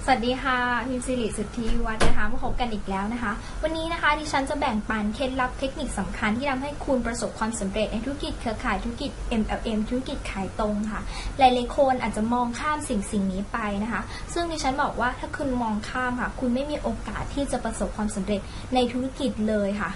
สวัสดีค่ะพิมพ์สิริสุทธิวัฒน์นะคะมาพบกันอีกแล้วนะคะวันนี้นะคะดิฉันจะแบ่งปันเคล็ดลับเทคนิคสำคัญที่ทำให้คุณประสบความสำเร็จในธุรกิจเครือข่ายธุรกิจ MLM ธุรกิจขายตรงค่ะหลายๆคนอาจจะมองข้ามสิ่งนี้ไปนะคะซึ่งดิฉันบอกว่าถ้าคุณมองข้ามค่ะคุณไม่มีโอกาสที่จะประสบความสำเร็จในธุรกิจเลยค่ะ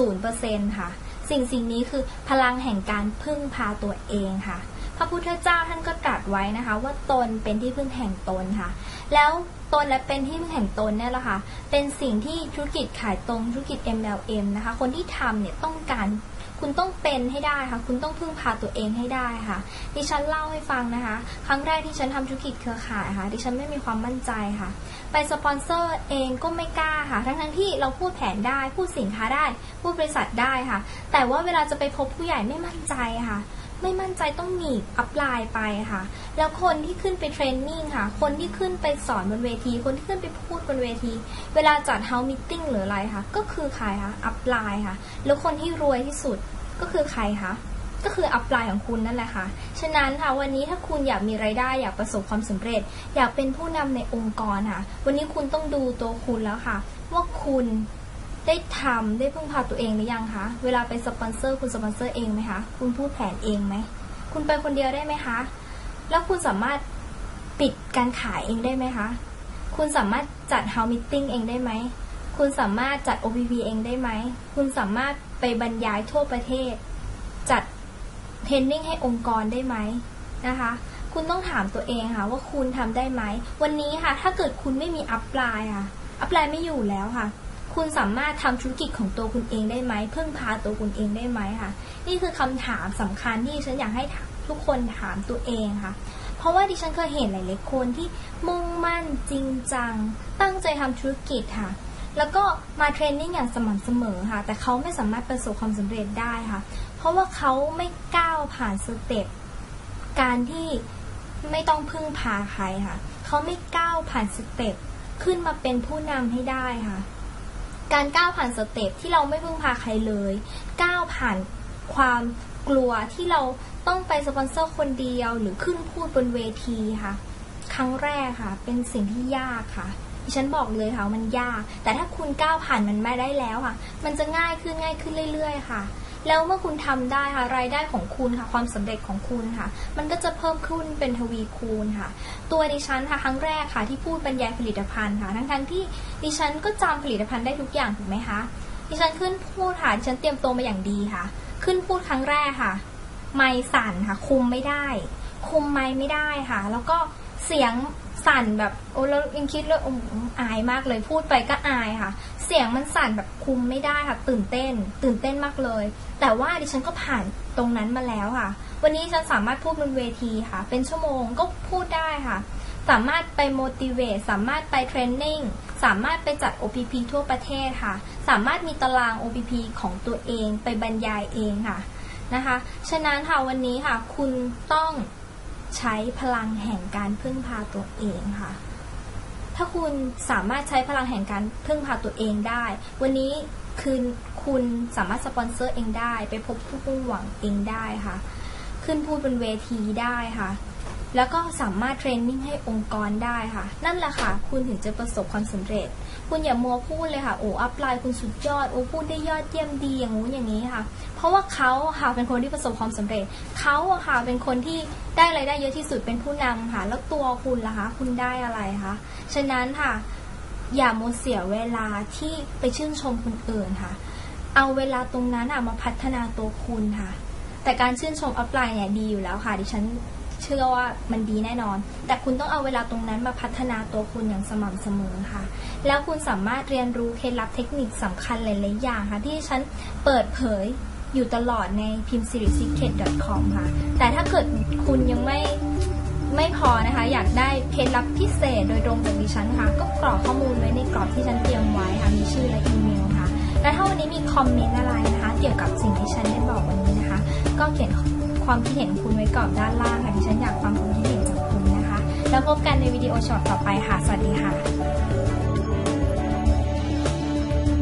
0% ค่ะสิ่งนี้คือพลังแห่งการพึ่งพาตัวเองค่ะพระพุทธเจ้าท่านก็ตรัสไว้นะคะว่าตนเป็นที่พึ่งแห่งตนค่ะแล้วตนและเป็นที่พึ่งแห่งตนเนี่ยแหละค่ะเป็นสิ่งที่ธุรกิจขายตรงธุรกิจ MLM นะคะคนที่ทำเนี่ยต้องการคุณต้องเป็นให้ได้ค่ะคุณต้องพึ่งพาตัวเองให้ได้ค่ะดิฉันเล่าให้ฟังนะคะครั้งแรกที่ฉันทำธุรกิจเครือข่ายค่ะดิฉันไม่มีความมั่นใจค่ะไปสปอนเซอร์เองก็ไม่กล้าค่ะทั้งที่เราพูดแผนได้พูดสินค้าได้พูดบริษัทได้ค่ะแต่ว่าเวลาจะไปพบผู้ใหญ่ไม่มั่นใจค่ะไม่มั่นใจต้องหนีบอัพไลน์ไปค่ะแล้วคนที่ขึ้นไปเทรนนิ่งค่ะคนที่ขึ้นไปสอนบนเวทีคนที่ขึ้นไปพูดบนเวทีเวลาจัดเฮาส์มีตติ้งหรืออะไรค่ะก็คือใครคะอัพไลน์ค่ะแล้วคนที่รวยที่สุดก็คือใครคะก็คืออัพไลน์ของคุณนั่นแหละค่ะฉะนั้นค่ะวันนี้ถ้าคุณอยากมีรายได้อยากประสบความสำเร็จอยากเป็นผู้นำในองค์กรค่ะวันนี้คุณต้องดูตัวคุณแล้วค่ะว่าคุณได้พึ่งพาตัวเองหรือยังคะเวลาไปสปอนเซอร์คุณสปอนเซอร์เองไหมคะคุณพูดแผนเองไหมคุณไปคนเดียวได้ไหมคะแล้วคุณสามารถปิดการขายเองได้ไหมคะคุณสามารถจัด House Meeting เองได้ไหมคุณสามารถจัด OPP เองได้ไหมคุณสามารถไปบรรยายทั่วประเทศจัดเทรนนิ่งให้องค์กรได้ไหมนะคะคุณต้องถามตัวเองค่ะว่าคุณทำได้ไหมวันนี้ค่ะถ้าเกิดคุณไม่มีอัพไลน์ค่ะอัพไลน์ไม่อยู่แล้วค่ะคุณสามารถทำธุรกิจของตัวคุณเองได้ไหมพึ่งพาตัวคุณเองได้ไหมค่ะนี่คือคำถามสำคัญที่ฉันอยากให้ทุกคนถามตัวเองค่ะเพราะว่าดิฉันเคยเห็นหลายๆคนที่มุ่งมั่นจริงจังตั้งใจทำธุรกิจค่ะแล้วก็มาเทรนนิ่งอย่างสม่ำเสมอค่ะแต่เขาไม่สามารถประสบความสำเร็จได้ค่ะเพราะว่าเขาไม่ก้าวผ่านสเต็ปการที่ไม่ต้องพึ่งพาใครค่ะเขาไม่ก้าวผ่านสเต็ปขึ้นมาเป็นผู้นำให้ได้ค่ะการก้าวผ่านสเต็ปที่เราไม่พึ่งพาใครเลยก้าวผ่านความกลัวที่เราต้องไปสปอนเซอร์คนเดียวหรือขึ้นพูดบนเวทีค่ะครั้งแรกค่ะเป็นสิ่งที่ยากค่ะดิฉันบอกเลยค่ะมันยากแต่ถ้าคุณก้าวผ่านมันมาได้แล้วค่ะมันจะง่ายขึ้นเรื่อยๆค่ะแล้วเมื่อคุณทำได้ค่ะรายได้ของคุณค่ะความสำเร็จของคุณค่ะมันก็จะเพิ่มขึ้นเป็นทวีคูณค่ะตัวดิฉันค่ะครั้งแรกค่ะที่พูดบรรยายผลิตภัณฑ์ค่ะทั้งที่ดิฉันก็จำผลิตภัณฑ์ได้ทุกอย่างถูกไหมคะดิฉันขึ้นพูดค่ะดิฉันเตรียมตัวมาอย่างดีค่ะขึ้นพูดครั้งแรกค่ะไมค์สั่นค่ะคุมไม่ได้คุมไมค์ไม่ได้ค่ะแล้วก็เสียงสั่นแบบโอ้แล้วยังคิดเลยอายมากเลยพูดไปก็อายค่ะเสียงมันสั่นแบบคุมไม่ได้ค่ะตื่นเต้นมากเลยแต่ว่าดิฉันก็ผ่านตรงนั้นมาแล้วค่ะวันนี้ฉันสามารถพูดบนเวทีค่ะเป็นชั่วโมงก็พูดได้ค่ะสามารถไป motivate สามารถไปเทรนนิ่งสามารถไปจัด OPP ทั่วประเทศค่ะสามารถมีตาราง OPP ของตัวเองไปบรรยายเองค่ะนะคะฉะนั้นค่ะวันนี้ค่ะคุณต้องใช้พลังแห่งการพึ่งพาตัวเองค่ะถ้าคุณสามารถใช้พลังแห่งการพึ่งพาตัวเองได้วันนี้คุณสามารถสปอนเซอร์เองได้ไปพบผู้มุ่งหวังเองได้ค่ะขึ้นพูดบนเวทีได้ค่ะแล้วก็สามารถเทรนนิ่งให้องค์กรได้ค่ะนั่นแหละค่ะคุณถึงจะประสบความสำเร็จคุณอย่ามัวพูดเลยค่ะโอ้อัพไลน์คุณสุดยอดโอ้พูดได้ยอดเยี่ยมดีอย่างงู้นอย่างนี้ค่ะเพราะว่าเขาค่ะเป็นคนที่ประสบความสำเร็จเขาค่ะเป็นคนที่ได้รายได้เยอะที่สุดเป็นผู้นำค่ะแล้วตัวคุณล่ะคะคุณได้อะไรคะฉะนั้นค่ะอย่ามัวเสียเวลาที่ไปชื่นชมคนอื่นค่ะเอาเวลาตรงนั้นมาพัฒนาตัวคุณค่ะแต่การชื่นชมอัพไลน์เนี่ยดีอยู่แล้วค่ะดิฉันเชื่อว่ามันดีแน่นอนแต่คุณต้องเอาเวลาตรงนั้นมาพัฒนาตัวคุณอย่างสม่ำเสมอค่ะแล้วคุณสามารถเรียนรู้เคล็ดลับเทคนิคสำคัญหลายๆอย่างค่ะที่ฉันเปิดเผยอยู่ตลอดในพิมพ์ sirisecret.com ค่ะแต่ถ้าเกิดคุณยังไม่พอนะคะอยากได้เคล็ดลับพิเศษโดยตรงจากดิฉันค่ะก็กรอกข้อมูลไว้ในกรอบที่ฉันเตรียมไว้ค่ะมีชื่อและอีเมลค่ะและถ้าวันนี้มีคอมเมนต์อะไรนะคะเกี่ยวกับสิ่งที่ฉันได้บอกวันนี้นะคะก็เขียนความคิดเห็นคุณไว้ก่อนด้านล่างค่ะดิฉันอยากฟังความคิดเห็นจากคุณนะคะแล้วพบกันในวิดีโอช็อตต่อไปค่ะสวัสดีค่ะ